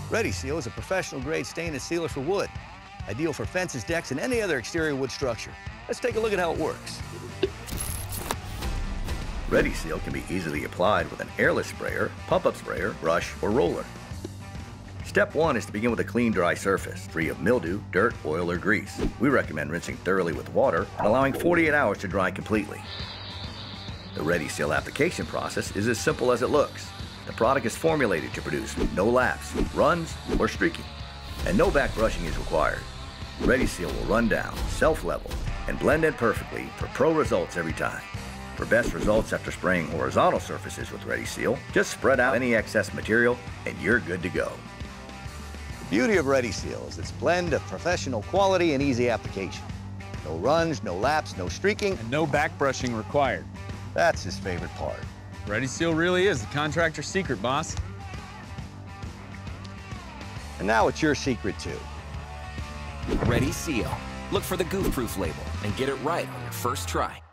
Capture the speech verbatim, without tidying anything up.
Ready Seal is a professional-grade stainless sealer for wood, ideal for fences, decks, and any other exterior wood structure. Let's take a look at how it works. Ready Seal can be easily applied with an airless sprayer, pump-up sprayer, brush, or roller. Step one is to begin with a clean, dry surface, free of mildew, dirt, oil, or grease. We recommend rinsing thoroughly with water and allowing forty-eight hours to dry completely. The Ready Seal application process is as simple as it looks. The product is formulated to produce no laps, runs, or streaking, and no back brushing is required. Ready Seal will run down, self-level, and blend in perfectly for pro results every time. For best results after spraying horizontal surfaces with Ready Seal, just spread out any excess material and you're good to go. The beauty of Ready Seal is its blend of professional quality and easy application. No runs, no laps, no streaking, And no back brushing required. That's his favorite part. Ready Seal really is the contractor's secret, boss. And now it's your secret too. Ready Seal. Look for the Goof Proof label and get it right on your first try.